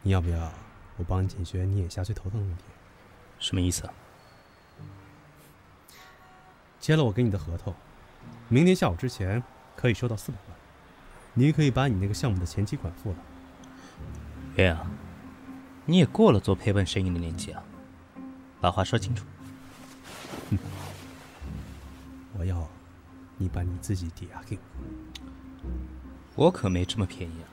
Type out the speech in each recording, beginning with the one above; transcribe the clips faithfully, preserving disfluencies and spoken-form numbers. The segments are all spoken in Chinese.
你要不要我帮你解决你眼下最头疼的问题？ 什么意思啊？ 签了我给你的合同，明天下午之前可以收到四百万，你可以把你那个项目的前期款付了。 月阳，你也过了做赔本生意的年纪啊，把话说清楚。 哼，我要你把你自己抵押给我。 我可没这么便宜啊！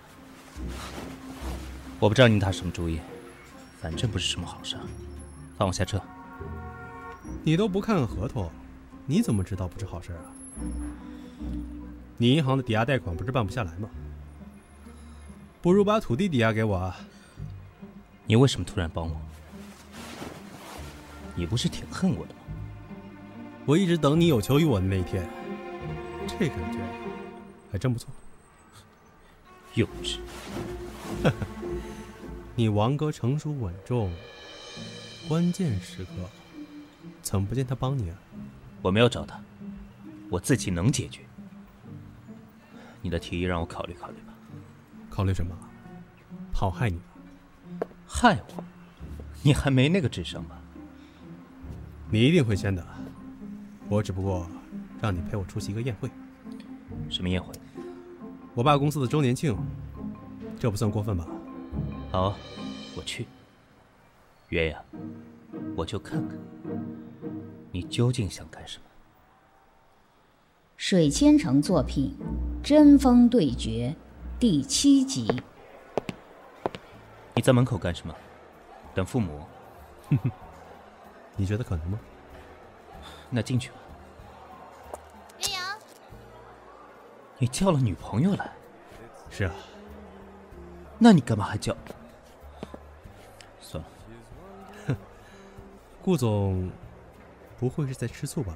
我不知道你打什么主意，反正不是什么好事。放我下车。 你都不看看合同，你怎么知道不是好事啊？你银行的抵押贷款不是办不下来吗？不如把土地抵押给我啊！ 你为什么突然帮我？你不是挺恨我的吗？ 我一直等你有求于我的那一天，这感觉还真不错。 幼稚！ 你王哥成熟稳重，关键时刻怎么不见他帮你啊？ 我没有找他，我自己能解决。你的提议让我考虑考虑吧。 考虑什么？好害你吗？ 害我？你还没那个智商吧？ 你一定会签的。我只不过让你陪我出席一个宴会。 什么宴会？ 我爸公司的周年庆，这不算过分吧？ 好，我去。月呀，我就看看你究竟想干什么。 水千城作品《针锋对决》第七集。 你在门口干什么？等父母？ 哼哼，你觉得可能吗？ 那进去吧。 岳阳， 你叫了女朋友来？ 是啊。 那你干嘛还叫？算了。 哼，顾总，不会是在吃醋吧？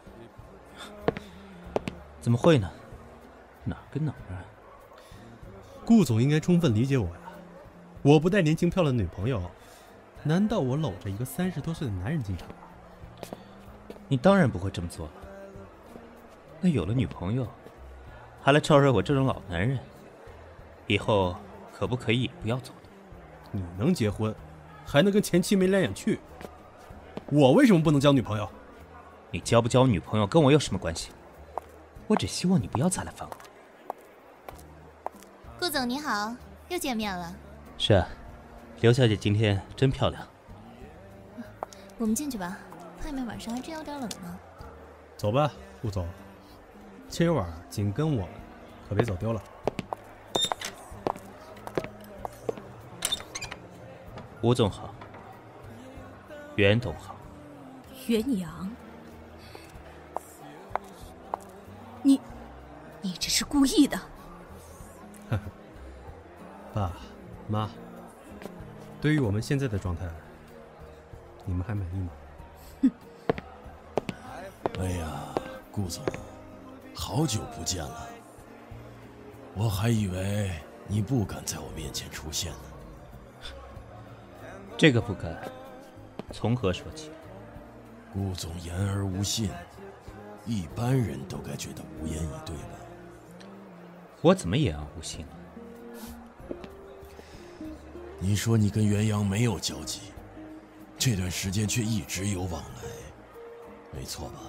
怎么会呢？哪儿跟哪儿啊？ 顾总应该充分理解我呀！我不带年轻漂亮的女朋友，难道我搂着一个三十多岁的男人进场吗？ 你当然不会这么做了。那有了女朋友，还来招惹我这种老男人，以后可不可以也不要走的？ 你能结婚，还能跟前妻眉来眼去，我为什么不能交女朋友？ 你交不交女朋友跟我有什么关系？我只希望你不要再来烦我。 顾总你好，又见面了。 是啊，刘小姐今天真漂亮。 我们进去吧，外面晚上还真有点冷呢。 走吧，顾总，今晚紧跟我们，可别走丢了。 吴总好，袁董好。 袁阳，你，你这是故意的。 呵呵，爸妈，对于我们现在的状态，你们还满意吗？ 哼。 哎呀，顾总，好久不见了，我还以为你不敢在我面前出现呢。 这个不敢，从何说起？ 顾总言而无信，一般人都该觉得无言以对吧？ 我怎么言而无信了？ 你说你跟袁阳没有交集，这段时间却一直有往来，没错吧？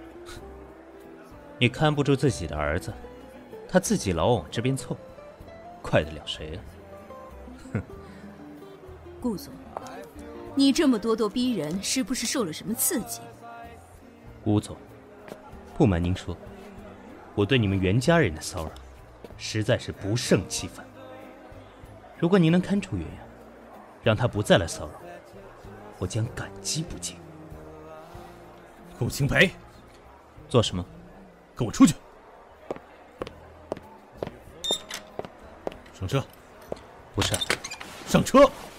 你看不住自己的儿子，他自己老往这边凑，怪得了谁啊？哼！ 顾总，你这么咄咄逼人，是不是受了什么刺激？ 吴总，不瞒您说，我对你们袁家人的骚扰，实在是不胜其烦。如果您能看住袁阳，让他不再来骚扰我，我将感激不尽。 顾清培， 做什么？ 跟我出去！上车！ 不是， 上车！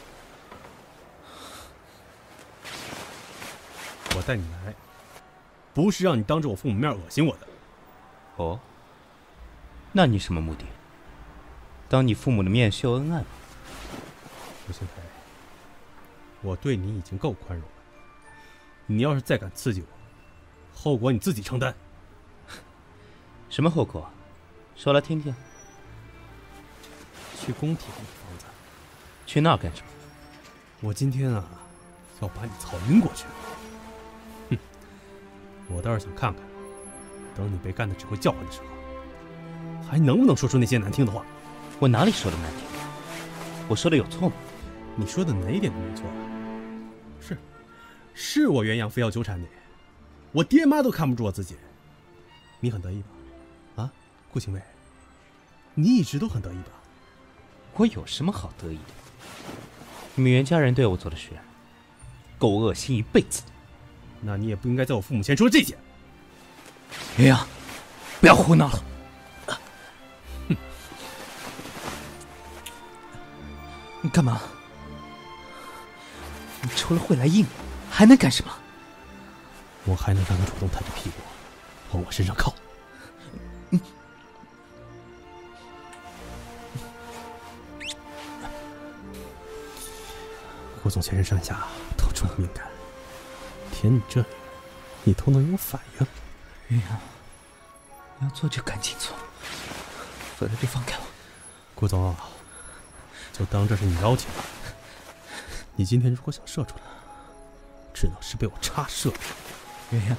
我带你来，不是让你当着我父母面恶心我的。 哦，那你什么目的？当你父母的面秀恩爱吗？ 顾清培，我对你已经够宽容了，你要是再敢刺激我，后果你自己承担。 什么后果？说来听听。 去工体那个房子， 去那儿干什么？ 我今天啊，要把你操晕过去。哼，我倒是想看看，等你被干得只会叫唤的时候，还能不能说出那些难听的话。 我哪里说的难听？我说的有错吗？ 你说的哪一点都没错。是，是我元阳非要纠缠你，我爹妈都看不住我自己。你很得意吧？啊，顾清伟，你一直都很得意吧？ 我有什么好得意的？你们袁家人对我做的事，够恶心一辈子。 那你也不应该在我父母前说这些。 元阳，不要胡闹了。 哼， 你干嘛？你除了会来硬，还能干什么？ 我还能让你主动探着屁股往我身上靠。 嗯。 顾总全身上下都这么敏感，舔你这里，你都能有反应。 元阳，你要做就赶紧做，否则就放开我。 顾总，就当这是你邀请了。你今天如果想射出来，只能是被我插射。 元阳，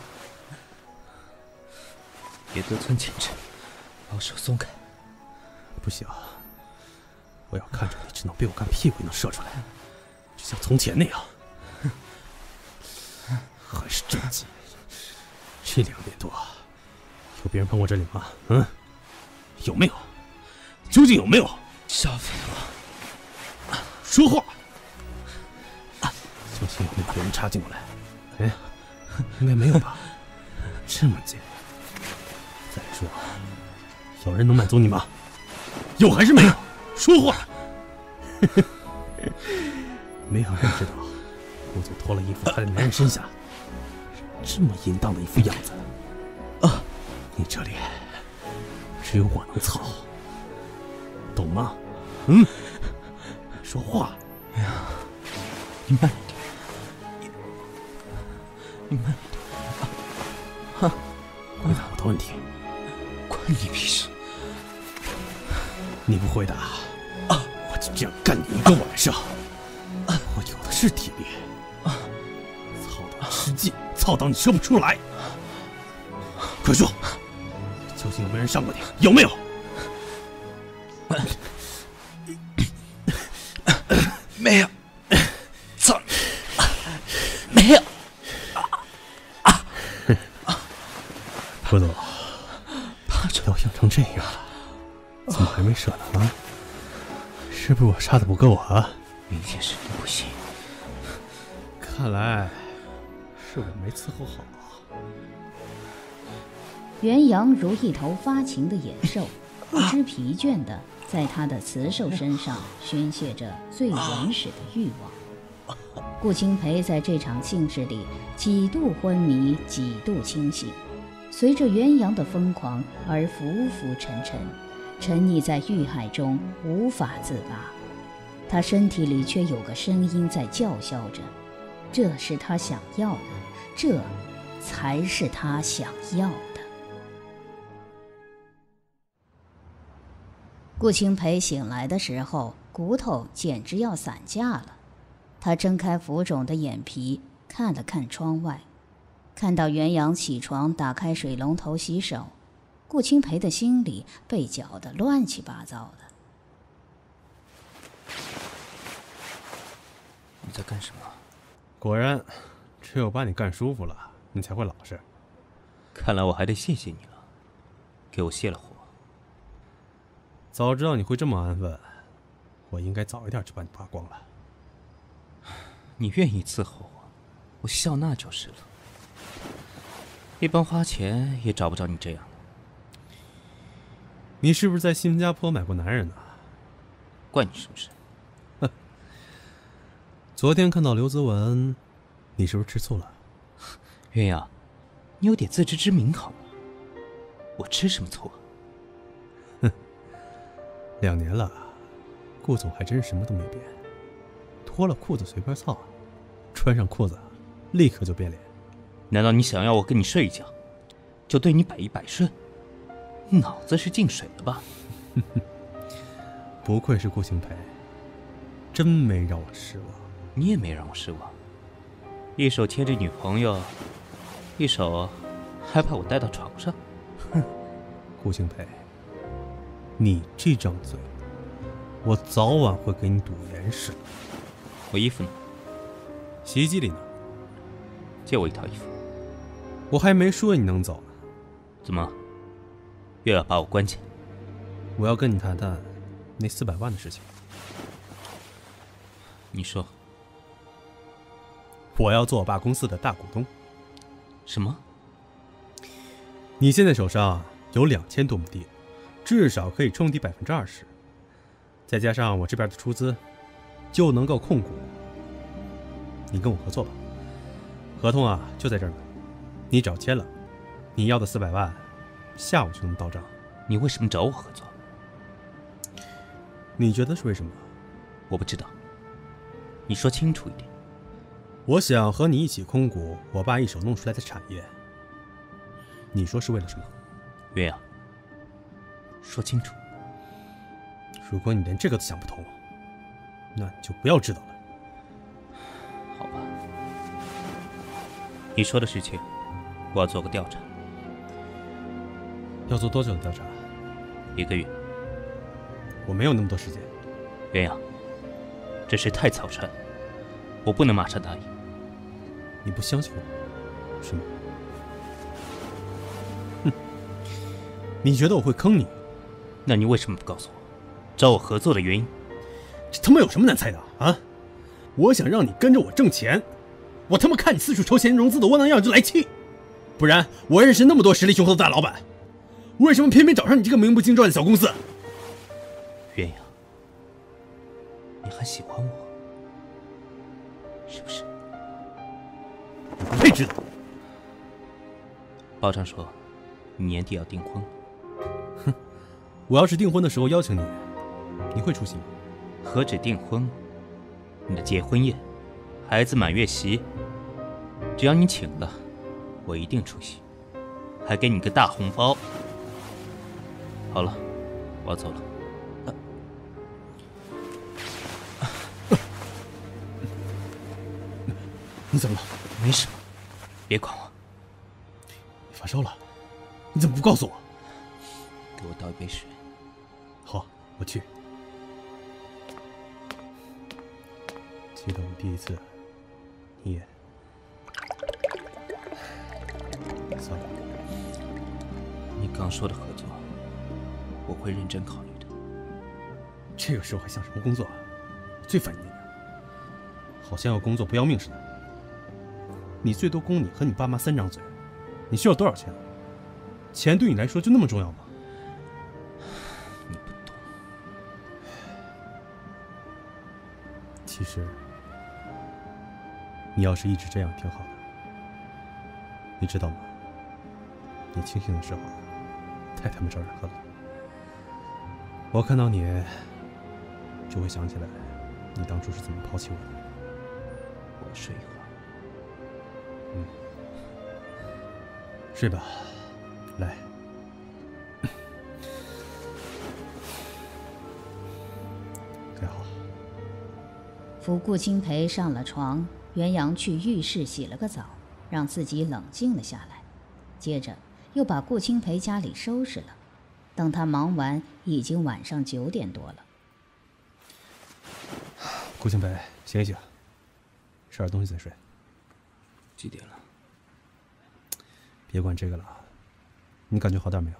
别得寸进尺，把我手松开。 不行，我要看着你只能被我干屁股能射出来，就像从前那样。还是正经。这两年多，有别人碰过这里吗？嗯，有没有？究竟有没有？ 少废话！ 说话！究竟有没有别人插进过来？哎，应该没有吧？这么近。再说，有人能满足你吗？有还是没有？说话！没有人知道，顾总脱了衣服趴在男人身下，是这么淫荡的一副样子。啊，你这里只有我能操，懂吗？嗯，说话。 哎呀，你慢一点，你慢一点。啊，哈， 回答我的问题。 关你屁事！ 你不回答，啊，我就这样干你一个晚上。啊，我有的是体力。啊，操到吃劲，操到你说不出来。快说，究竟有没有人上过你？有没有？ 没有。操！没有。 顾总，要硬成这样了，怎么还没射呢？啊？是不是我杀的不够啊？ 明显是你不行。 看来是我没伺候好。 元阳如一头发情的野兽，不知疲倦地在他的雌兽身上宣泄着最原始的欲望。顾清培在这场兴致里几度昏迷，几度清醒，随着元阳的疯狂而浮浮沉沉，沉溺在欲海中无法自拔。他身体里却有个声音在叫嚣着，这是他想要的，这才是他想要的。顾清培醒来的时候，骨头简直要散架了。他睁开浮肿的眼皮，看了看窗外，看到元阳起床打开水龙头洗手，顾清培的心里被搅得乱七八糟的。 你在干什么？ 果然，只有把你干舒服了，你才会老实。 看来我还得谢谢你了，给我泄了火。 早知道你会这么安分，我应该早一点就把你扒光了。 你愿意伺候我，我笑纳就是了。一般花钱也找不着你这样的。 你是不是在新加坡买过男人呢？ 关你什么事？ 哼！昨天看到刘泽文，你是不是吃醋了？ 鸳鸯，你有点自知之明好吗？我吃什么醋啊？ 哼，两年了，顾总还真什么都没变。脱了裤子随便操，穿上裤子立刻就变脸。 难道你想要我跟你睡一觉，就对你百依百顺？脑子是进水了吧？ 不愧是顾清培， 真没让我失望。 你也没让我失望，一手牵着女朋友，一手还把我带到床上。 哼，顾庆培，你这张嘴，我早晚会给你堵严实的。 我衣服呢？ 洗衣机里呢。 借我一套衣服。 我还没说你能走呢。 怎么，又要把我关起来？ 我要跟你谈谈那四百万的事情。 你说。 我要做我爸公司的大股东。 什么？ 你现在手上有两千多亩地，至少可以冲抵百分之二十，再加上我这边的出资，就能够控股。你跟我合作吧，合同啊就在这儿呢，你只要签了，你要的四百万，下午就能到账。 你为什么找我合作？ 你觉得是为什么？ 我不知道，你说清楚一点。 我想和你一起控股我爸一手弄出来的产业，你说是为了什么？ 鸳鸯，说清楚。 如果你连这个都想不通，那你就不要知道了。 好吧，你说的事情，我要做个调查。 要做多久的调查？ 一个月。 我没有那么多时间。 鸳鸯，这事太草率，我不能马上答应。 你不相信我，是吗？哼，你觉得我会坑你？ 那你为什么不告诉我，找我合作的原因？ 这他妈有什么难猜的啊？我想让你跟着我挣钱，我他妈看你四处筹钱融资的窝囊样就来气。不然我认识那么多实力雄厚的大老板，为什么偏偏找上你这个名不经传的小公司？ 鸳鸯，你还喜欢我，是不是？ 你不配知道。 报上说你年底要订婚。 哼，我要是订婚的时候邀请你，你会出席吗？ 何止订婚，你的结婚宴、孩子满月席，只要你请了，我一定出席，还给你个大红包。好了，我要走了。 你怎么了？ 没什么，别管我。 你发烧了？你怎么不告诉我？ 给我倒一杯水。 好，我去。记得我们第一次，你也算了。 你刚说的合作，我会认真考虑的。 这个时候还想什么工作啊？最烦你那个，好像要工作不要命似的。你最多供你和你爸妈三张嘴，你需要多少钱啊？钱对你来说就那么重要吗？ 你不懂。 其实，你要是一直这样挺好的。你知道吗？你清醒的时候，太他妈招人恨了。我看到你，就会想起来，你当初是怎么抛弃我的。 我睡一会儿。 嗯，睡吧，来。盖好。 扶顾清培上了床，袁阳去浴室洗了个澡，让自己冷静了下来，接着又把顾清培家里收拾了。等他忙完，已经晚上九点多了。 顾清培，醒一醒，吃点东西再睡。 几点了？ 别管这个了，你感觉好点没有？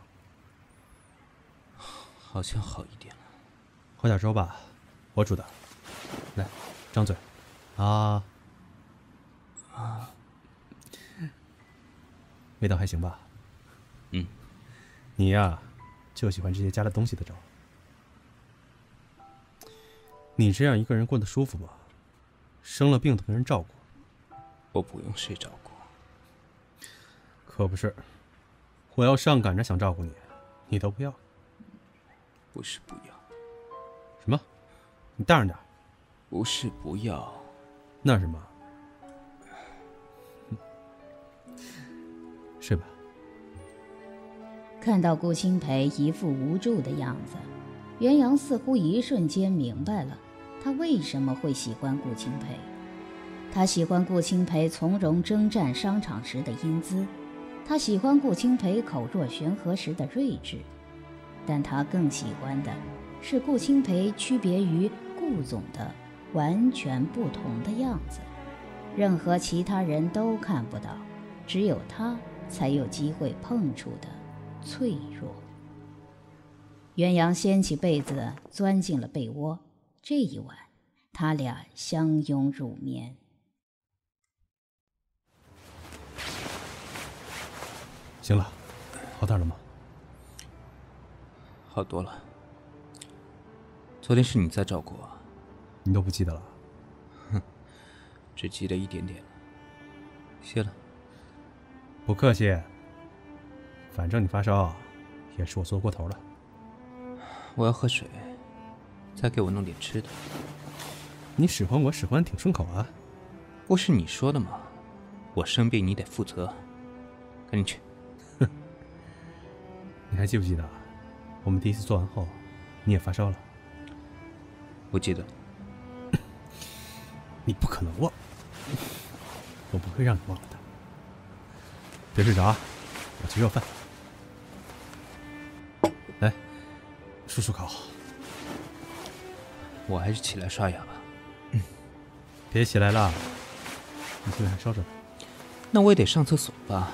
好像好一点了。 喝点粥吧，我煮的。来，张嘴。啊啊， 味道还行吧？ 嗯。 你呀，就喜欢这些加了东西的粥。你这样一个人过得舒服吗？生了病都没人照顾。 我不用谁照顾。 可不是，我要上赶着想照顾你，你都不要。 不是不要。 什么？你大声点。 不是不要。 那是什么？睡吧。 看到顾清培一副无助的样子，袁阳似乎一瞬间明白了， 他为什么会喜欢顾清培？他喜欢顾清培从容征战商场时的英姿，他喜欢顾清培口若悬河时的睿智，但他更喜欢的是顾清培区别于顾总的完全不同的样子，任何其他人都看不到，只有他才有机会碰触的脆弱。袁阳掀起被子，钻进了被窝。这一晚，他俩相拥入眠。 行了，好点了吗？ 好多了。昨天是你在照顾我， 你都不记得了？ 哼，只记得一点点了。谢了。 不客气。反正你发烧，也是我做过头了。 我要喝水，再给我弄点吃的。 你使唤我使唤挺顺口啊。 不是你说的吗？我生病你得负责。赶紧去。 哼。你还记不记得，我们第一次做完后，你也发烧了？ 不记得。 你不可能忘，我不会让你忘了的。别睡着啊，我去热饭。来，漱漱口。 我还是起来刷牙吧。 嗯，别起来了，你现在还烧着呢。 那我也得上厕所吧。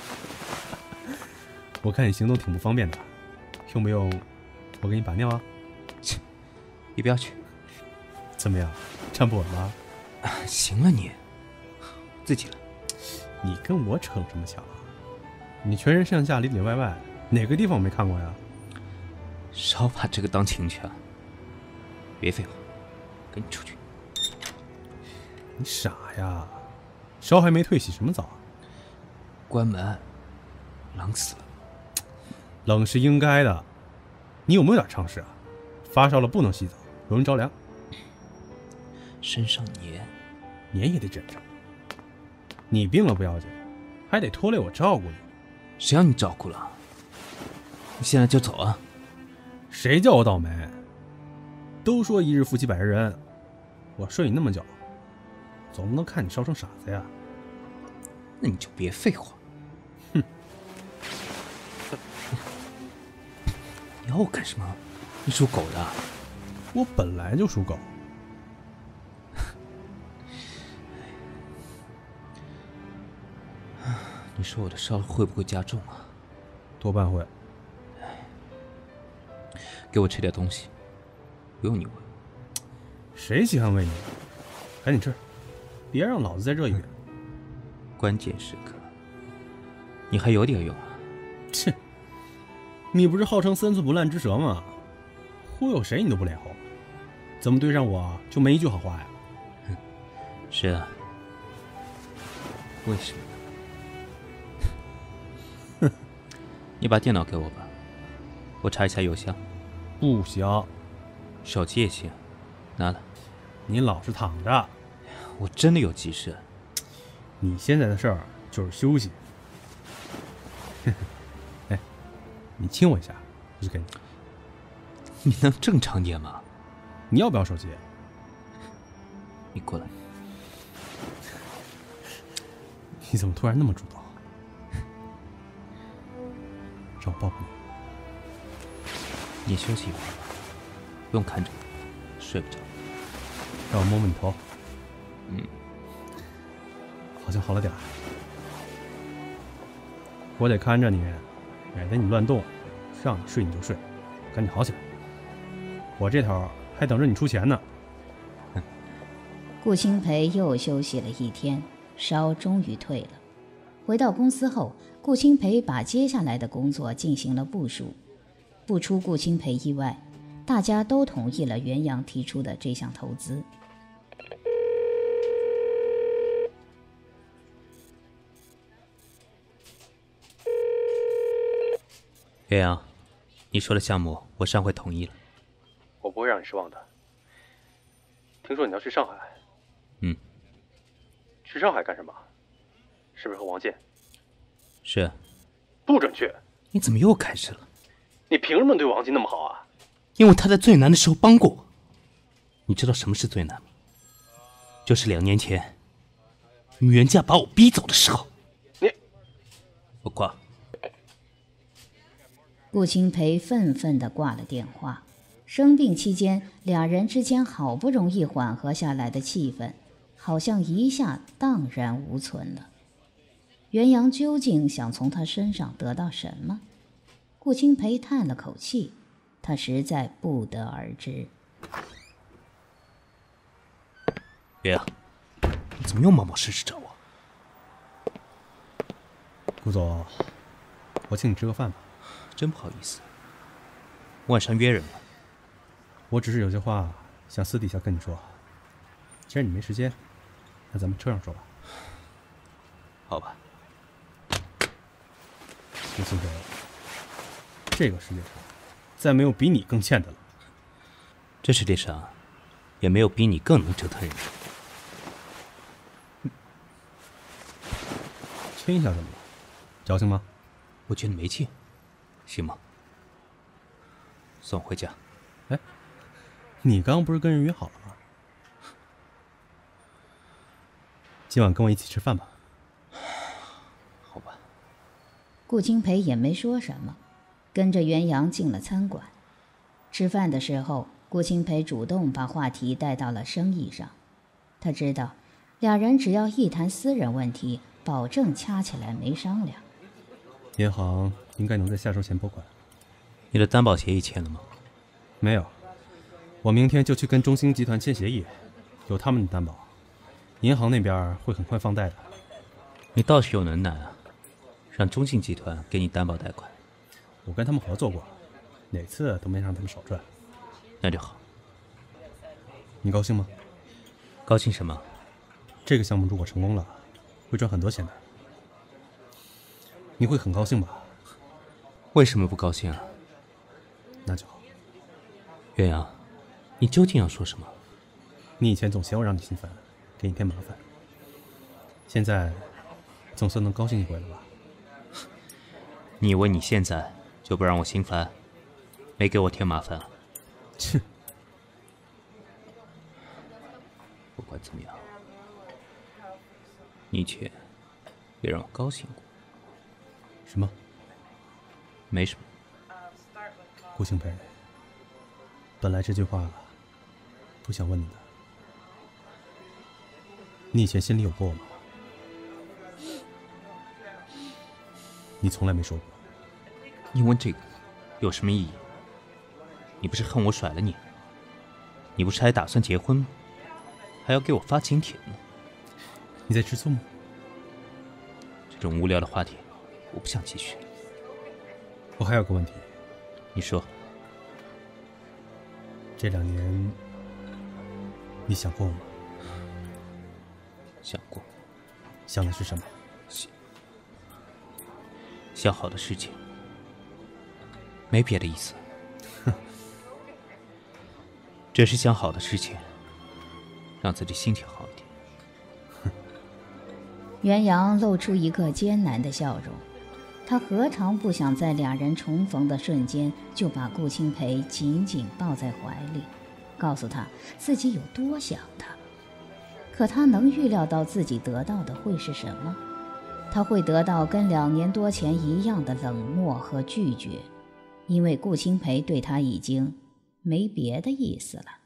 我看你行动挺不方便的，用不用我给你把尿啊？ 切，你不要去。 怎么样，站不稳吗？ 啊，行了你，自己了。 你跟我逞什么强？你全身上下里里外外哪个地方我没看过呀？ 少把这个当情趣啊！别废话，赶紧出去。 你傻呀？烧还没退，洗什么澡？ 关门，冷死了。 冷是应该的，你有没有点常识啊？发烧了不能洗澡，容易着凉。 身上黏， 黏也得忍着。你病了不要紧，还得拖累我照顾你。 谁让你照顾了？你现在就走啊！ 谁叫我倒霉？都说一日夫妻百日恩，我睡你那么久，总不能看你烧成傻子呀。 那你就别废话。 哼！ 你要我干什么？你属狗的。 我本来就属狗。 你说我的烧会不会加重啊？ 多半会。 给我吃点东西，不用你喂。 谁稀罕喂你？赶紧吃，别让老子再热一遍。 关键时刻，你还有点用啊？ 切！你不是号称三寸不烂之舌吗？忽悠谁你都不脸红，怎么对上我就没一句好话呀？ 哼，是啊。为什么？ 哼！ 你把电脑给我吧，我查一下邮箱。 不行。 手机也行，拿了。 你老是躺着。 我真的有急事。 你现在的事儿就是休息。哎，你亲我一下，我就给你。 你能正常点吗？ 你要不要手机？ 你过来。 你怎么突然那么主动？让我抱抱你。 你休息一会儿吧，不用看着我，睡不着。 让我摸摸你头。 嗯， 好像好了点儿。我得看着你，免得你乱动，让你睡你就睡，赶紧好起来。我这头还等着你出钱呢。 顾清培又休息了一天，烧终于退了。回到公司后，顾清培把接下来的工作进行了部署。不出顾清培意外，大家都同意了袁阳提出的这项投资。 岳阳，你说的项目我上回同意了。 我不会让你失望的。听说你要去上海。 嗯。 去上海干什么？是不是和王健？ 是。 不准去！ 你怎么又开始了？ 你凭什么对王健那么好啊？ 因为他在最难的时候帮过我。 你知道什么是最难吗？就是两年前，你们袁家把我逼走的时候。你，我挂。 顾清培愤愤地挂了电话。生病期间，俩人之间好不容易缓和下来的气氛，好像一下荡然无存了。袁阳究竟想从他身上得到什么？顾清培叹了口气，他实在不得而知。 袁阳，你怎么又冒冒失失找我？ 顾总，我请你吃个饭吧。 真不好意思，晚上约人了。 我只是有些话想私底下跟你说，既然你没时间，那咱们车上说吧。 好吧。 顾清培，这个世界上再没有比你更欠的了。 这世界上也没有比你更能折腾人的。 亲一下怎么了？矫情吗？ 我觉得没劲，行吗？送我回家。 哎，你刚刚不是跟人约好了吗？今晚跟我一起吃饭吧。 好吧。 顾清培也没说什么，跟着袁阳进了餐馆。吃饭的时候，顾清培主动把话题带到了生意上。他知道，俩人只要一谈私人问题，保证掐起来没商量。 银行应该能在下周前拨款。 你的担保协议签了吗？ 没有，我明天就去跟中兴集团签协议，有他们的担保，银行那边会很快放贷的。 你倒是有能耐啊，让中信集团给你担保贷款。 我跟他们合作过，哪次都没让他们少赚。 那就好。 你高兴吗？ 高兴什么？ 这个项目如果成功了，会赚很多钱的。你会很高兴吧？ 为什么不高兴啊？ 那就好。 岳阳，你究竟要说什么？ 你以前总嫌我让你心烦，给你添麻烦，现在总算能高兴一回了吧？ 你以为你现在就不让我心烦，没给我添麻烦啊？ 切！ 不管怎么样，你以前也让我高兴过。 什么？ 没什么。 顾清培，本来这句话不想问你的，你以前心里有过吗？你从来没说过。 你问这个有什么意义？你不是恨我甩了你？你不是还打算结婚吗？还要给我发请帖呢。 你在吃醋吗？ 这种无聊的话题，我不想继续。 我还有个问题。 你说。 这两年，你想过吗？ 想过。 想的是什么？ 想想好的事情，没别的意思。只是想好的事情，让自己心情好一点。 袁阳露出一个艰难的笑容，他何尝不想在俩人重逢的瞬间就把顾清培紧紧抱在怀里，告诉他自己有多想他。可他能预料到自己得到的会是什么？他会得到跟两年多前一样的冷漠和拒绝，因为顾清培对他已经没别的意思了。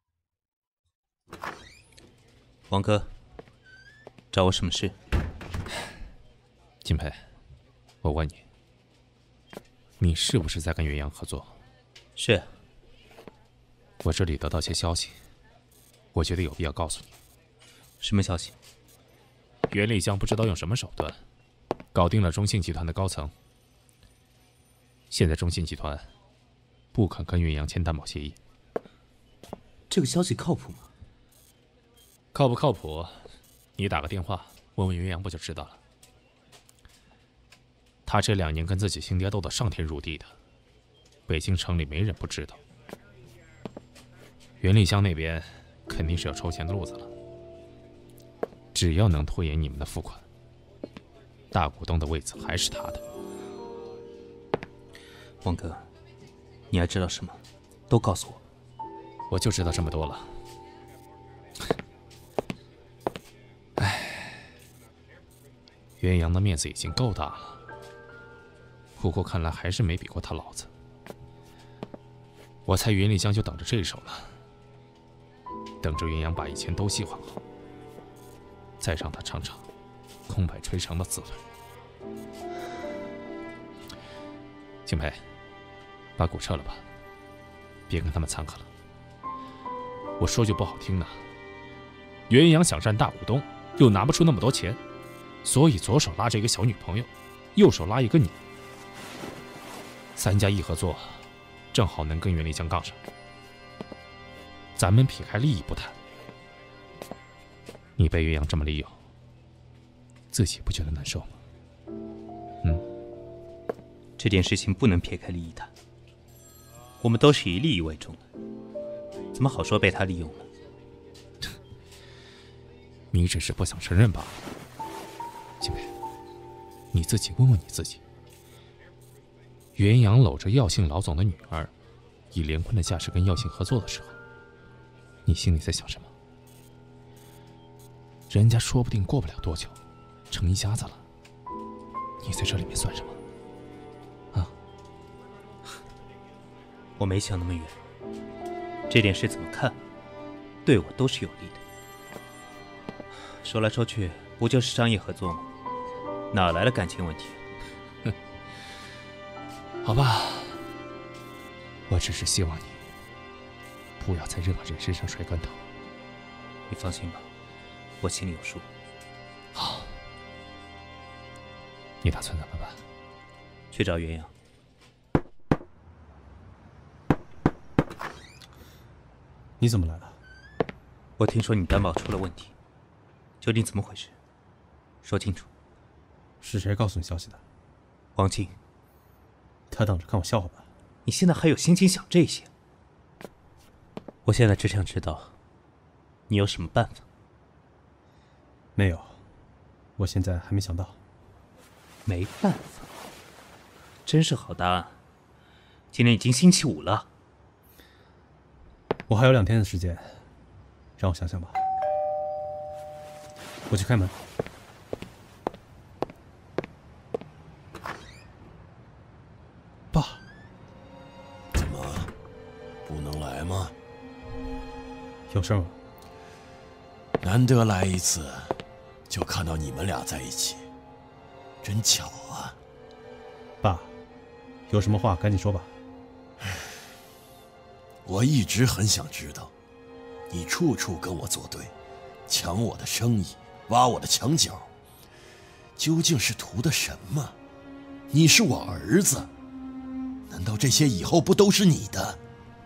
王哥，找我什么事？ 金培，我问你，你是不是在跟袁阳合作？ 是。 我这里得到些消息，我觉得有必要告诉你。 什么消息？ 袁立江不知道用什么手段，搞定了中信集团的高层。现在中信集团不肯跟袁阳签担保协议。 这个消息靠谱吗？ 靠不靠谱？你打个电话问问袁阳不就知道了。他这两年跟自己亲爹斗得上天入地的，北京城里没人不知道。袁立湘那边肯定是要抽钱的路子了。只要能拖延你们的付款，大股东的位子还是他的。 王哥，你还知道什么？都告诉我。 我就知道这么多了。唉，袁阳的面子已经够大了，不过看来还是没比过他老子。我猜袁立江就等着这一手了，等着袁阳把以前都计划好，再让他尝尝空摆吹成的滋味。青培，把股撤了吧，别跟他们掺和了。我说句不好听的，袁阳想占大股东，又拿不出那么多钱，所以左手拉着一个小女朋友，右手拉一个你，三加一合作，正好能跟袁立江杠上。咱们撇开利益不谈，你被袁阳这么利用，自己不觉得难受吗？嗯， 这件事情不能撇开利益谈，我们都是以利益为重的，怎么好说被他利用了？ 你只是不想承认罢了。金培，你自己问问你自己，袁阳搂着耀姓老总的女儿，以连坤的架势跟耀姓合作的时候，你心里在想什么？人家说不定过不了多久成一家子了，你在这里面算什么？啊？ 我没想那么远，这件事怎么看，对我都是有利的。说来说去，不就是商业合作吗？哪来的感情问题？ 哼，好吧，我只是希望你不要在任何人身上摔跟头。 你放心吧，我心里有数。 好，你打算怎么办？ 去找袁阳。 你怎么来了？ 我听说你担保出了问题，究竟怎么回事？说清楚。 是谁告诉你消息的？ 王静。 他等着看我笑话吧？ 你现在还有心情想这些？我现在只想知道，你有什么办法？ 没有，我现在还没想到。 没办法，真是好答案。今天已经星期五了， 我还有两天的时间，让我想想吧。我去开门。爸， 怎么不能来吗？ 有事吗？ 难得来一次，就看到你们俩在一起，真巧啊！ 爸，有什么话赶紧说吧。 我一直很想知道，你处处跟我作对，抢我的生意，挖我的墙角，究竟是图的什么？你是我儿子，难道这些以后不都是你的？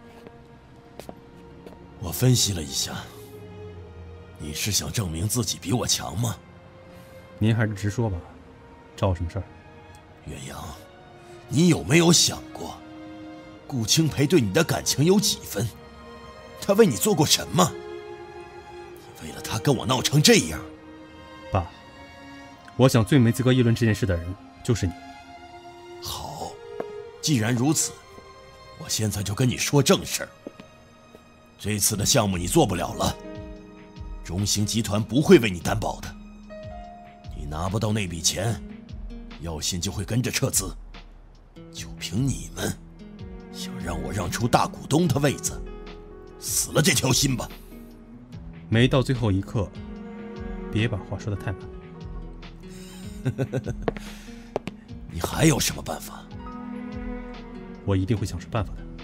我分析了一下，你是想证明自己比我强吗？ 您还是直说吧，找我什么事儿？ 岳阳，你有没有想过，顾清培对你的感情有几分？他为你做过什么？你为了他跟我闹成这样。 爸，我想最没资格议论这件事的人就是你。 好，既然如此，我现在就跟你说正事儿。这次的项目你做不了了，中兴集团不会为你担保的。你拿不到那笔钱，耀信就会跟着撤资。就凭你们，想让我让出大股东的位子，死了这条心吧。 没到最后一刻，别把话说得太满。 你还有什么办法？ 我一定会想出办法的。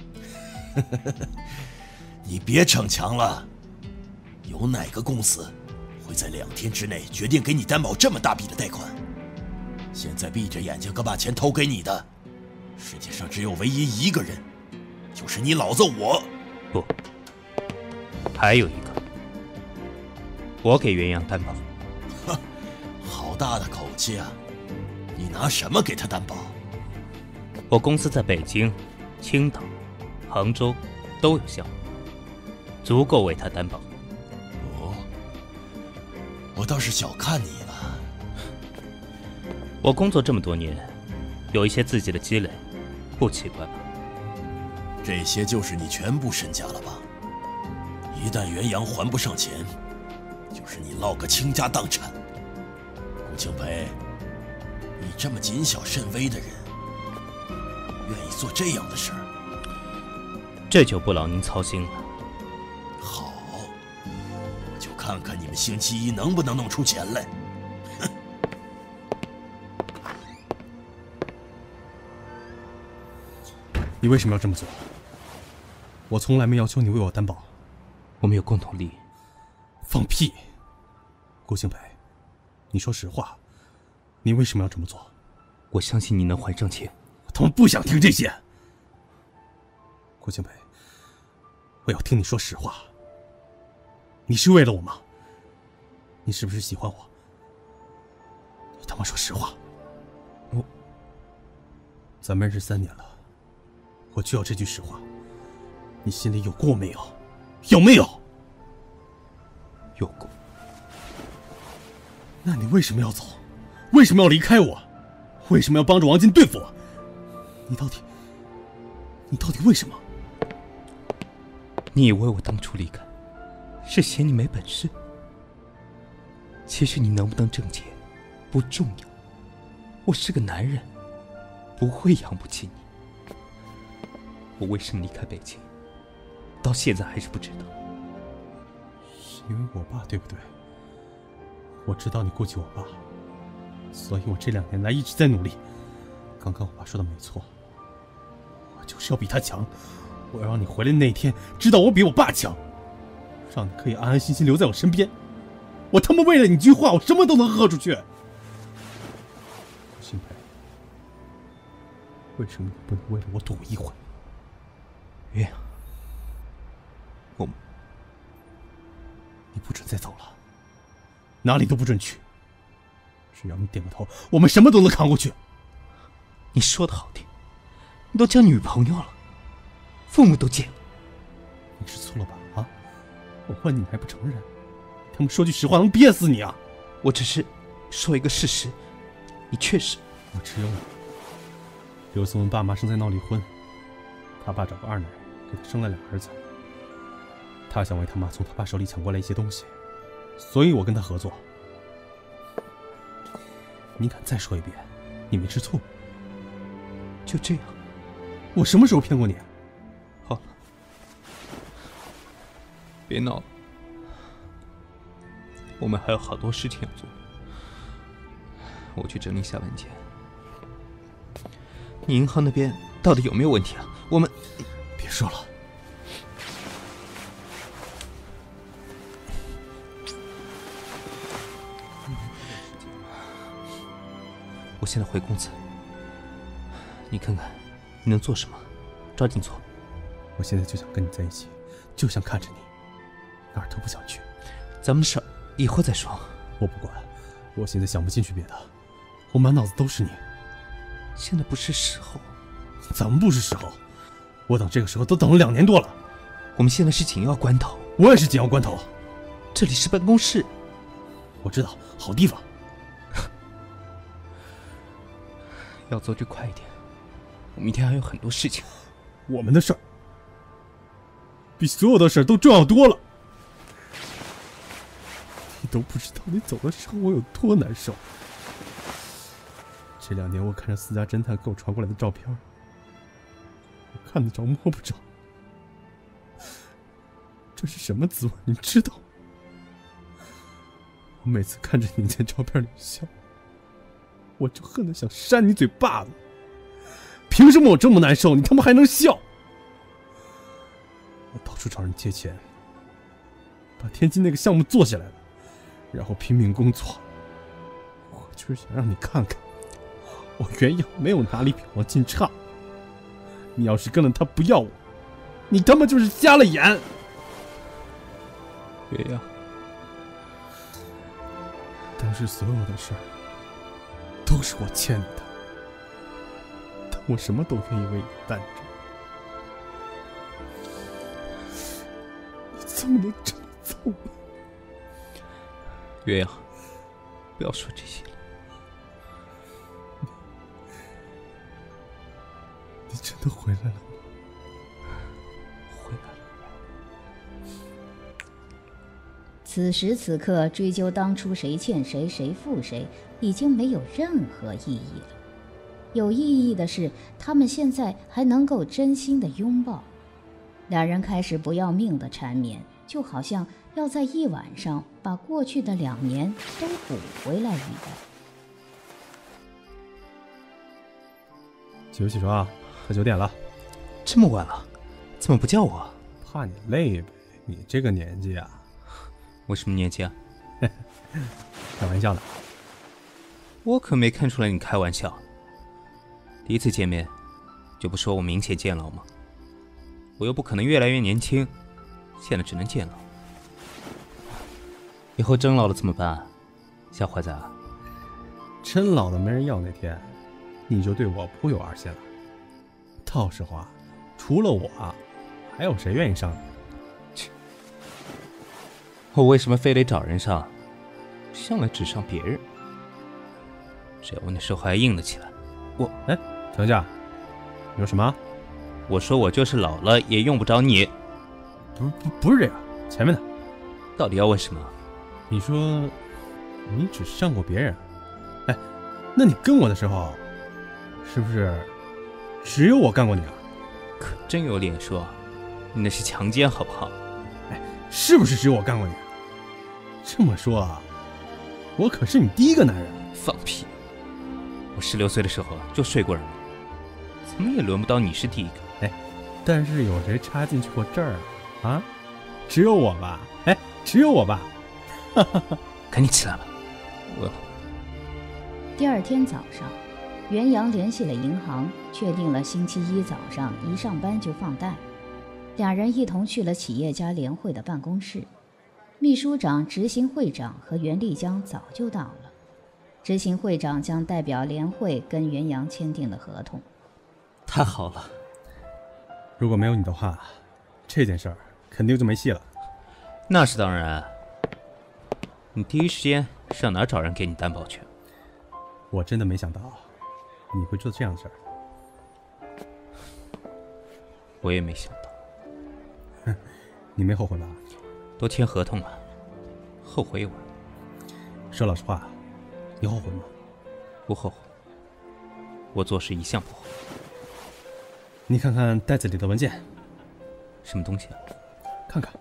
你别逞强了，有哪个公司会在两天之内决定给你担保这么大笔的贷款？现在闭着眼睛可把钱投给你的，世界上只有唯一一个人，就是你老子我。 不，还有一个，我给袁阳担保。 哼，好大的口气啊！你拿什么给他担保？ 我公司在北京、青岛、杭州都有项目，足够为他担保。 哦，我倒是小看你了。 我工作这么多年，有一些自己的积累，不奇怪吧？ 这些就是你全部身家了吧？ 一旦元阳还不上钱，就是你落个倾家荡产。顾庆培，你这么谨小慎微的人，愿意做这样的事儿？ 这就不劳您操心了。 好，我就看看你们星期一能不能弄出钱来。哼！ 你为什么要这么做？我从来没要求你为我担保。 我们有共同利益。 放屁！顾庆培，你说实话，你为什么要这么做？ 我相信你能还上钱。 我他妈不想听这些。顾庆培，我要听你说实话。你是为了我吗？你是不是喜欢我？你他妈说实话。我，咱们认识三年了，我就要这句实话。你心里有过没有？有没有？ 有过。 那你为什么要走？为什么要离开我？为什么要帮着王进对付我？你到底，你到底为什么？ 你以为我当初离开，是嫌你没本事？其实你能不能挣钱，不重要。我是个男人，不会养不起你。我为什么离开北京，到现在还是不知道。 是因为我爸，对不对？我知道你顾及我爸，所以我这两年来一直在努力。刚刚我爸说的没错，我就是要比他强。我要让你回来那天知道我比我爸强，让你可以安安心心留在我身边。我他妈为了你一句话，我什么都能喝出去。辛培，为什么你不能为了我赌一回？ 月阳，我你不准再走了，哪里都不准去。只要你点个头，我们什么都能扛过去。 你说的好听，你都交女朋友了，父母都见了。 你吃醋了吧？啊！我问你，你还不承认？他们说句实话，能憋死你啊！ 我只是说一个事实，你确实…… 我只有你。刘思文爸妈正在闹离婚，他爸找个二奶给他生了俩儿子。他想为他妈从他爸手里抢过来一些东西，所以我跟他合作。你敢再说一遍，你没吃醋？ 就这样？ 我什么时候骗过你？ 好了，别闹了，我们还有好多事情要做。我去整理一下文件。你银行那边到底有没有问题啊？我们别说了。 我现在回公司，你看看你能做什么，抓紧做。 我现在就想跟你在一起，就想看着你，哪儿都不想去。 咱们的事儿以后再说。 我不管，我现在想不进去别的，我满脑子都是你。 现在不是时候。 怎么不是时候？我等这个时候都等了两年多了。 我们现在是紧要关头。 我也是紧要关头。 这里是办公室。 我知道，好地方。 要做就快一点，我明天还有很多事情。 我们的事儿比所有的事儿都重要多了。你都不知道你走的时候我有多难受。这两年我看着私家侦探给我传过来的照片，我看得着摸不着。这是什么滋味？你知道？我每次看着你在照片里笑，我就恨得想扇你嘴巴子。凭什么我这么难受，你他妈还能笑？我到处找人借钱，把天津那个项目做下来了，然后拼命工作。我就是想让你看看，我原样没有哪里比王进差。你要是跟了他不要我，你他妈就是瞎了眼。 月阳， 当时所有的事儿都是我欠你的，但我什么都愿意为你担着。你怎么能这么走呢？ 月阳，不要说这些了。 你真的回来了吗？ 回来了。 此时此刻，追究当初谁欠谁、谁负谁，已经没有任何意义了。有意义的是，他们现在还能够真心的拥抱。两人开始不要命的缠绵，就好像要在一晚上把过去的两年都补回来一样。 起床起床，快九点了。 这么晚了，怎么不叫我？ 怕你累呗，你这个年纪啊。 我什么年纪啊？ 开玩笑的。 我可没看出来你开玩笑。第一次见面，就不说我明显见老吗？我又不可能越来越年轻，现在只能见老。以后真老了怎么办？小伙子啊， 真老的没人要那天，你就对我颇有二心了。到时候啊，除了我，还有谁愿意上你？ 切！我为什么非得找人上？向来只上别人。只要我那手还硬得起来，我…… 哎，等一下，你说什么？ 我说我就是老了也用不着你。 不不不是这个，前面的。 到底要问什么？ 你说你只上过别人，哎，那你跟我的时候，是不是只有我干过你啊？ 可真有脸说，你那是强奸好不好？ 哎，是不是只有我干过你？这么说啊，我可是你第一个男人。 放屁！我十六岁的时候就睡过人了，怎么也轮不到你是第一个。 哎，但是有谁插进去过这儿啊？啊，只有我吧？哎，只有我吧？哈哈哈！ 赶紧起来吧，饿了。 第二天早上，袁阳联系了银行，确定了星期一早上一上班就放贷。俩人一同去了企业家联会的办公室。秘书长、执行会长和袁立江早就到了。执行会长将代表联会跟袁阳签订了合同。 太好了， 如果没有你的话，这件事儿肯定就没戏了。 那是当然。你第一时间上哪儿找人给你担保去？ 我真的没想到你会做这样的事儿。 我也没想到。 哼，你没后悔吧？ 多签合同吧，后悔一晚。 说老实话，你后悔吗？ 不后悔，我做事一向不后悔。 你看看袋子里的文件。 什么东西啊？ 看看。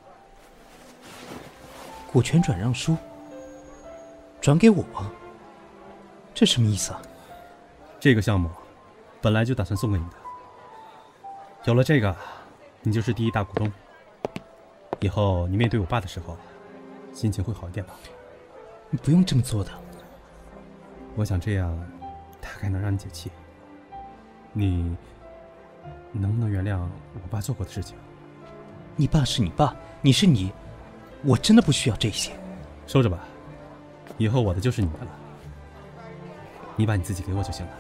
股权转让书。转给我？这什么意思啊？ 这个项目本来就打算送给你的，有了这个，你就是第一大股东。以后你面对我爸的时候，心情会好一点吧？ 你不用这么做的。 我想这样大概能让你解气。你能不能原谅我爸做过的事情？ 你爸是你爸，你是你，我真的不需要这些。 收着吧，以后我的就是你的了。你把你自己给我就行了。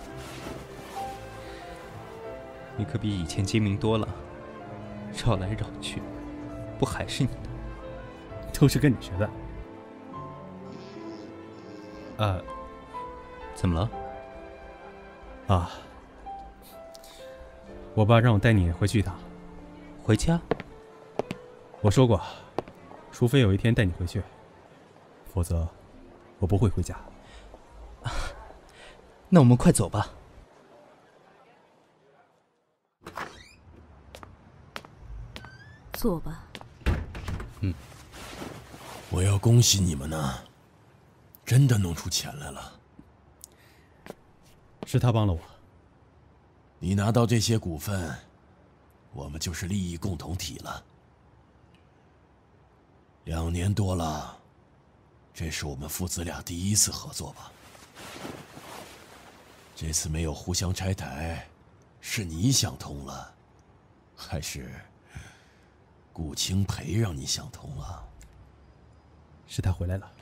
你可比以前精明多了，绕来绕去，不还是你的？ 都是跟你学的。呃， 怎么了？ 啊，我爸让我带你回去一趟。 回家？ 我说过，除非有一天带你回去，否则我不会回家。 那我们快走吧。 坐吧。 嗯。 我要恭喜你们呢，真的弄出钱来了。 是他帮了我。 你拿到这些股份，我们就是利益共同体了。两年多了，这是我们父子俩第一次合作吧？这次没有互相拆台，是你想通了，还是顾清培让你想通了？ 是他回来了。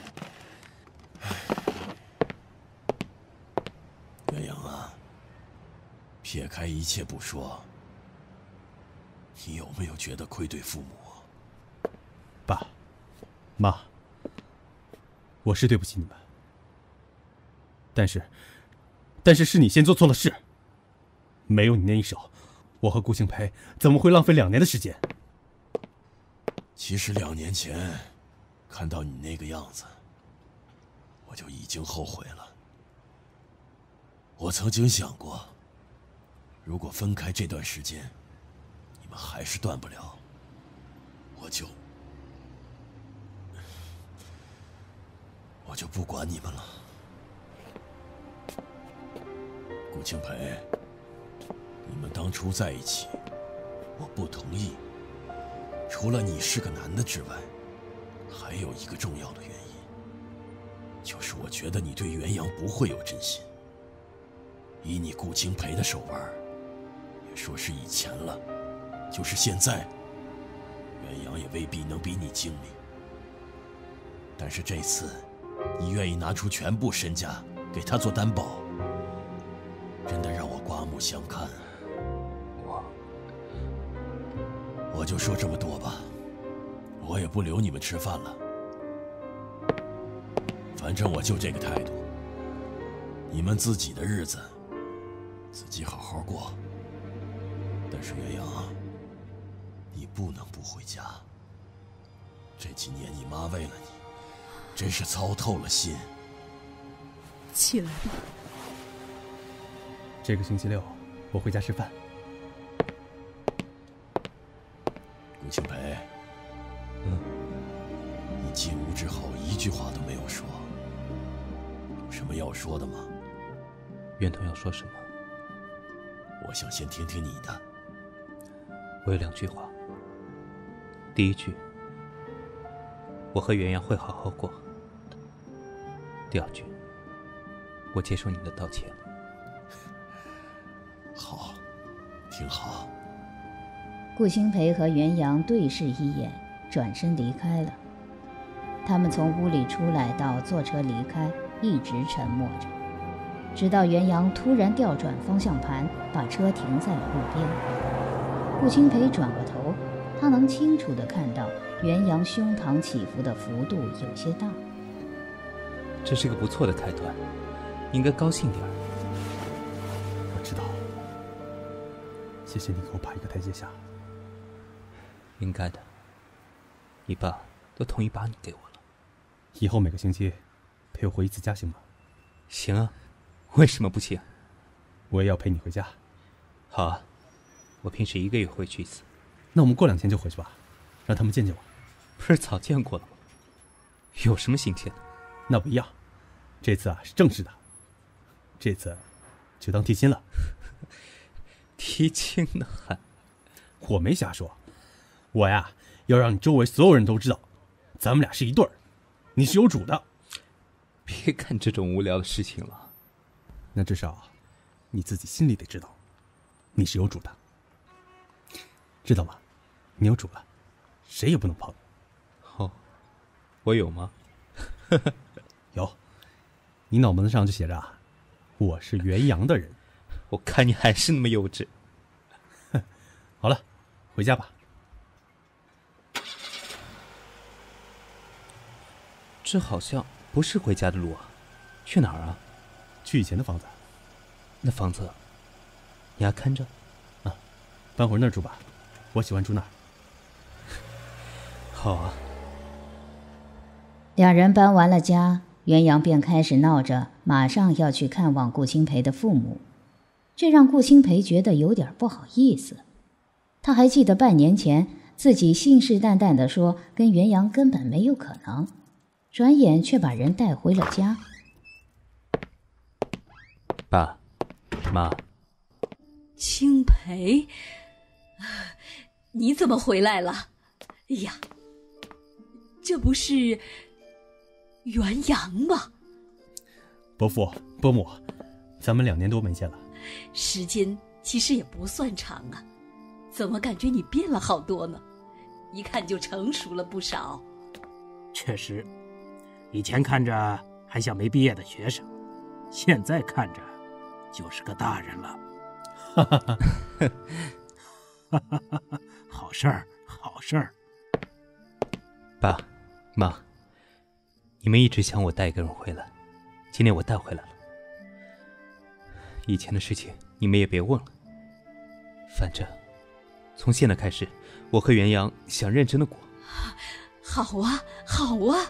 岳阳啊，撇开一切不说，你有没有觉得愧对父母？ 爸妈，我是对不起你们，但是但是是你先做错了事。没有你那一手，我和顾庆培怎么会浪费两年的时间？ 其实两年前看到你那个样子，我就已经后悔了。我曾经想过，如果分开这段时间，你们还是断不了，我就我就不管你们了。顾清培，你们当初在一起，我不同意。除了你是个男的之外，还有一个重要的原因，就是我觉得你对元阳不会有真心。以你顾清培的手腕，也说是以前了，就是现在，元阳也未必能比你精明。但是这次，你愿意拿出全部身家给他做担保，真的让我刮目相看。 我， 我就说这么多吧，我也不留你们吃饭了。反正我就这个态度，你们自己的日子自己好好过。但是元阳，你不能不回家。这几年你妈为了你，真是操透了心。 起来吧。 这个星期六我回家吃饭。 顾清培， 嗯， 你进屋之后一句话都没有说，有什么要说的吗？ 袁同要说什么？ 我想先听听你的。 我有两句话。第一句，我和元阳会好好过。第二句，我接受你的道歉。 好，挺好。 顾清培和袁阳对视一眼，转身离开了。他们从屋里出来到坐车离开，一直沉默着，直到袁阳突然调转方向盘，把车停在了路边。顾清培转过头，他能清楚地看到袁阳胸膛起伏的幅度有些大。 这是个不错的开端，应该高兴点儿。 我知道，谢谢你给我把一个台阶下。 应该的，你爸都同意把你给我了。 以后每个星期陪我回一次家行吗？ 行啊，为什么不行？ 我也要陪你回家。 好啊，我平时一个月回去一次。 那我们过两天就回去吧，让他们见见我。 不是早见过了吗？有什么新鲜的？ 那不一样，这次啊是正式的，这次就当提亲了。 提亲呢还？ 我没瞎说，我呀要让你周围所有人都知道，咱们俩是一对儿，你是有主的。 别干这种无聊的事情了。 那至少你自己心里得知道，你是有主的，知道吗？你有主了，谁也不能碰。 哦，我有吗？ 有，你脑门子上就写着啊，我是元阳的人。 我看你还是那么幼稚。 好了，回家吧。 这好像不是回家的路啊，去哪儿啊？ 去以前的房子。 那房子，你还看着？ 啊，搬回那儿住吧，我喜欢住那儿。 好啊。 两人搬完了家，元阳便开始闹着马上要去看望顾清培的父母，这让顾清培觉得有点不好意思。他还记得半年前自己信誓旦旦地说跟元阳根本没有可能，转眼却把人带回了家。 爸妈， 清培，你怎么回来了？哎呀，这不是元阳吗？ 伯父伯母，咱们两年多没见了。 时间其实也不算长啊，怎么感觉你变了好多呢？一看就成熟了不少。 确实，以前看着还像没毕业的学生，现在看着就是个大人了。哈哈哈，哈哈哈，好事儿，好事儿。 爸妈，你们一直想我带一个人回来，今天我带回来了。以前的事情你们也别问了，反正从现在开始，我和元阳想认真的过。 好。 好啊，好啊，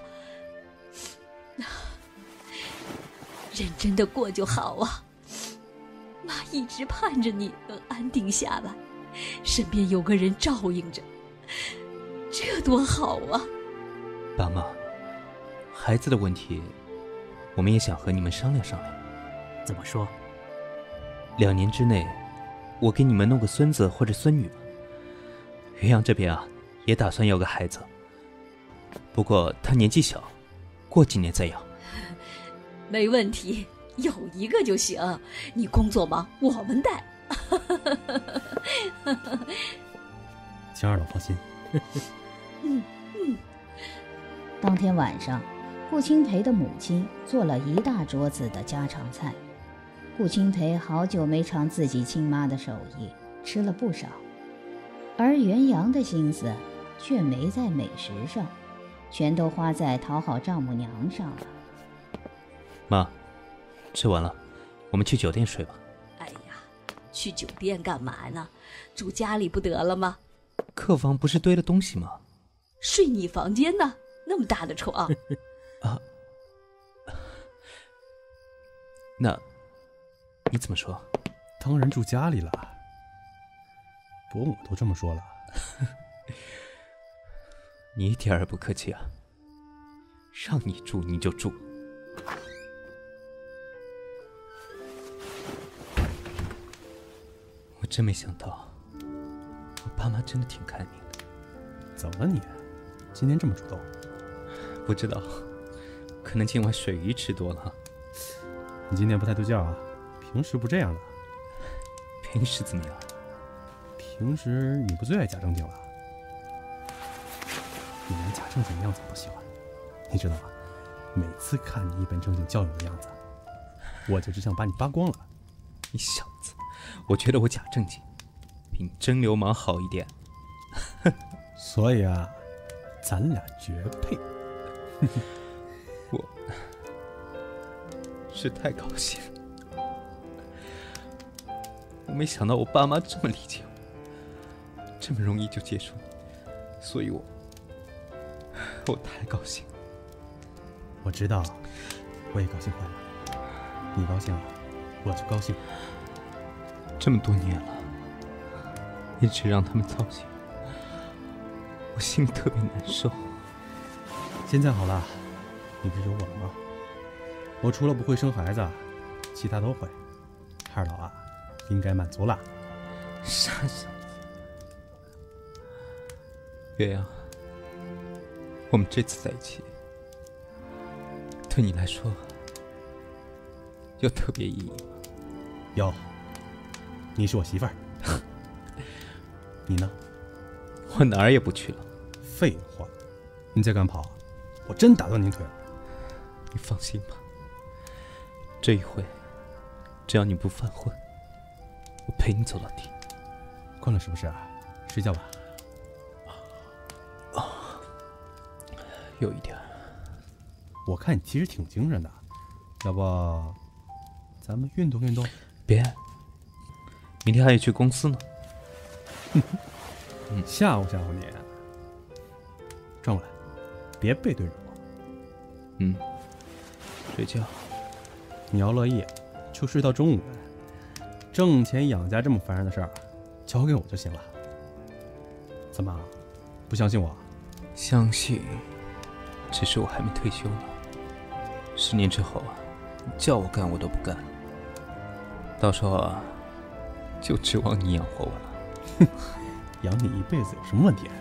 认真的过就好啊。妈一直盼着你能安定下来，身边有个人照应着，这多好啊！ 爸妈，孩子的问题，我们也想和你们商量商量。 怎么说？ 两年之内，我给你们弄个孙子或者孙女吧。元阳这边啊，也打算要个孩子，不过他年纪小，过几年再要。 没问题，有一个就行。你工作忙，我们带。 秦二老放心。 嗯嗯。 当天晚上，顾清培的母亲做了一大桌子的家常菜。顾清培好久没尝自己亲妈的手艺，吃了不少，而元阳的心思却没在美食上，全都花在讨好丈母娘上了。 妈，吃完了，我们去酒店睡吧。 哎呀，去酒店干嘛呢？住家里不得了吗？ 客房不是堆了东西吗？ 睡你房间呢，那么大的床。 啊，那你怎么说？ 当然住家里了，伯母都这么说了。 你一点儿也不客气啊！让你住你就住。我真没想到，我爸妈真的挺开明的。 怎么了你？今天这么主动？ 不知道，可能今晚水鱼吃多了。 你今天不太对劲啊，平时不这样的。 平时怎么样？ 平时你不最爱假正经了？你连假正经的样子我都喜欢，你知道吗？每次看你一本正经教养的样子，我就只想把你扒光了。 你小子，我觉得我假正经比你真流氓好一点。 所以啊，咱俩绝配。 我是太高兴了，我没想到我爸妈这么理解我，这么容易就接受你，所以我我太高兴了。 我知道，我也高兴坏了。你高兴了，我就高兴。 这么多年了，一直让他们操心，我心里特别难受。 现在好了，你不是有我了吗？我除了不会生孩子，其他都会。二老啊，应该满足了。 傻小子，月阳，我们这次在一起，对你来说有特别意义吗？ 有，你是我媳妇儿。你呢？ 我哪儿也不去了。 废话，你再敢跑，我真打断你腿了。 你放心吧，这一回，只要你不犯浑，我陪你走到底。 困了是不是？睡觉吧。 啊，有一点。 我看你其实挺精神的，要不咱们运动运动？ 别，明天还要去公司呢。 嗯，吓唬吓唬你。转过来，别背对着我。 嗯，睡觉。 你要乐意，就睡到中午呗。挣钱养家这么烦人的事儿，交给我就行了。怎么，不相信我？ 相信，只是我还没退休呢。十年之后啊，叫我干我都不干。到时候啊，就指望你养活我了。 哼，养你一辈子有什么问题？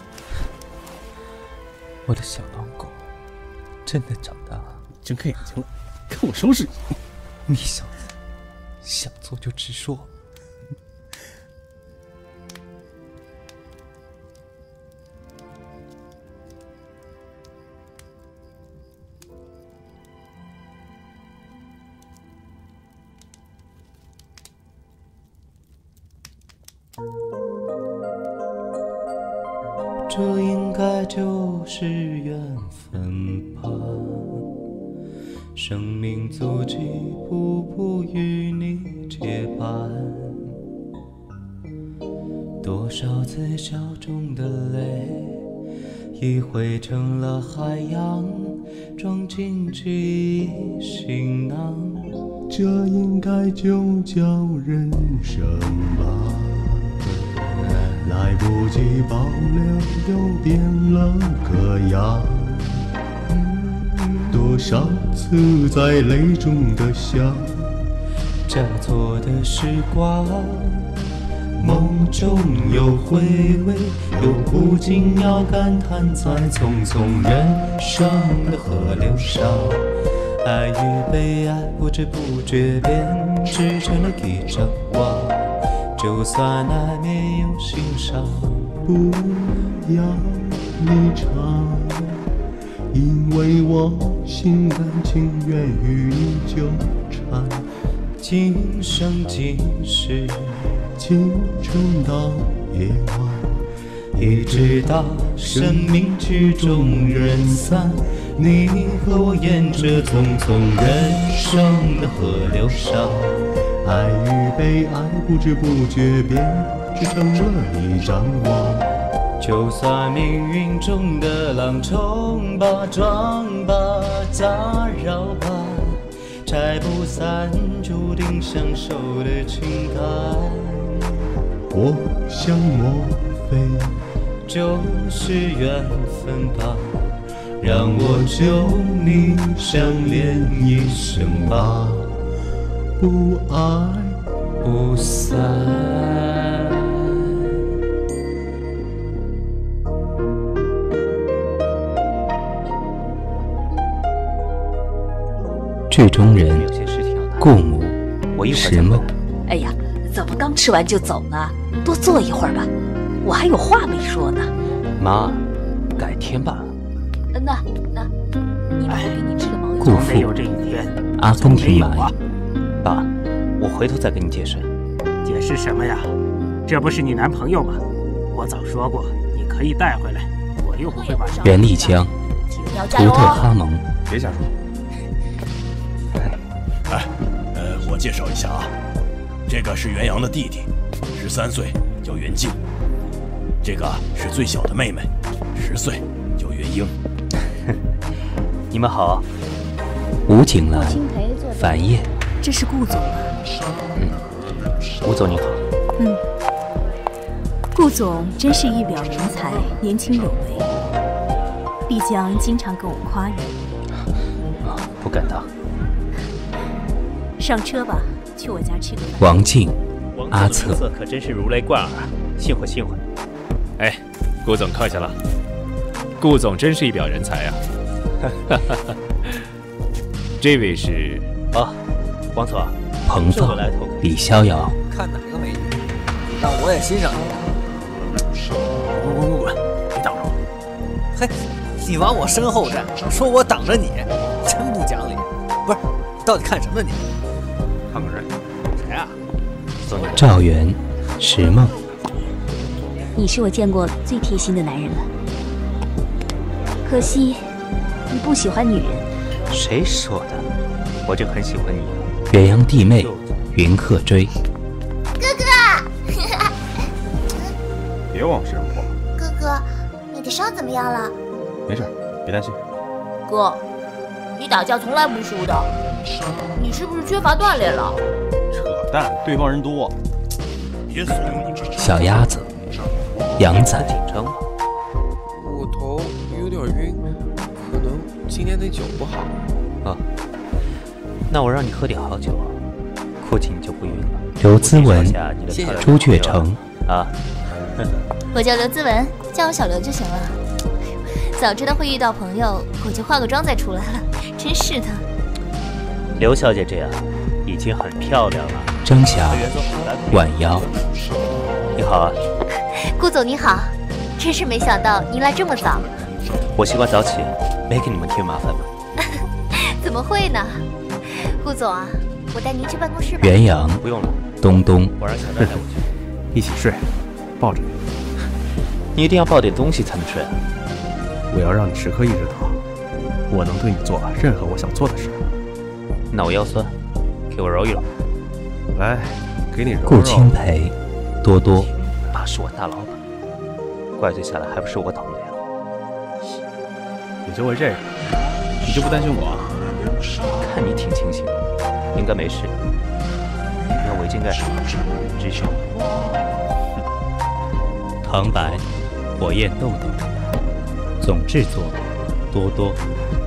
我的小狼狗真的长大了。 你睁开眼睛了，看我收拾你！ 你小子，想做就直说。这应该就是缘分吧，生命足迹步步与你结伴，多少次笑中的泪， 已汇成了海洋，装进记忆行囊。 这应该就叫人生吧，来不及保留又变了个样。多少次在泪中的笑， 假作的时光，梦中有回味，又不禁要感叹在匆匆人生的河流上，爱与被爱不知不觉编织成了一张网，就算难免有心伤， 不要离场，因为我心甘情愿与你纠缠， 今生今世， 清晨到夜晚， 一直到生命曲终人散，你和我沿着匆匆人生的河流上， 爱与被爱不知不觉编织成了一张网， 就算命运中的浪冲吧撞吧打扰吧，拆不散注定相守的情感。 我想莫非就是缘分吧，让我就你相恋一生吧， 不爱不散。 剧中人顾母石梦。 哎呀，怎么刚吃完就走呢？多坐一会儿吧，我还有话没说呢。 妈，改天吧。 那那，你妈给你织的毛衣。 顾父，阿根廷来。爸，我回头再跟你解释。 解释什么呀？这不是你男朋友吗？我早说过，你可以带回来，我又不会把。 袁立江，图特哈蒙。 别瞎说。哎，呃，我介绍一下啊，这个是袁阳的弟弟，十三岁，叫袁静；这个是最小的妹妹，十岁，叫袁英。 你们好，吴景兰、樊烨。 这是顾总吗？ 嗯，吴总你好。 嗯，顾总真是一表人才，年轻有为。丽江经常跟我夸你。 啊，不敢当。 上车吧，去我家吃个饭。 王静、阿策色可真是如雷贯耳，幸会幸会。 哎，顾总客气了，顾总真是一表人才呀、啊。这位是啊，王总， 彭放、李逍遥。 看哪个美女，让我也欣赏一下。 滚滚滚滚，别挡着我！ 嘿，你往我身后站，说我挡着你，真不讲理。不是，到底看什么你？ 看个人，谁啊？ 赵元、石梦。 你是我见过最贴心的男人了，可惜你不喜欢女人。 谁说的？我就很喜欢你。远洋弟妹云鹤追。 哥哥， 别往身上晃。 哥哥，你的伤怎么样了？ 没事，别担心。 哥，你打架从来不输的，你是不是缺乏锻炼了？ 扯淡，对方人多。 别怂恿你。 小鸭子，杨仔。 紧张吗？ 我头有点晕，可能今天那酒不好。 啊，那我让你喝点好酒啊，估计你就不晕了。刘姿雯、朱雀成啊， 我叫刘姿雯，叫我小刘就行了。早知道会遇到朋友，我就化个妆再出来了。真是的。 刘小姐这样已经很漂亮了。张霞、婉瑶，你好啊。 顾总你好，真是没想到您来这么早。 我习惯早起，没给你们添麻烦吧？ 怎么会呢？顾总啊，我带您去办公室吧。 袁阳， 不用了。 东东， 我让小丹带我去。 一起睡，抱着你。 你一定要抱点东西才能睡啊！ 我要让你时刻意识到，我能对你做任何我想做的事。 那我腰酸，给我揉一揉。 来，给你揉揉。 顾清培，多多，那是我大老板，怪罪下来还不是我倒霉啊？ 也就我认识，你就不担心我？ 看你挺清醒，应该没事。你要违禁干什么？知晓。 旁白：火焰豆豆，总制作：多多。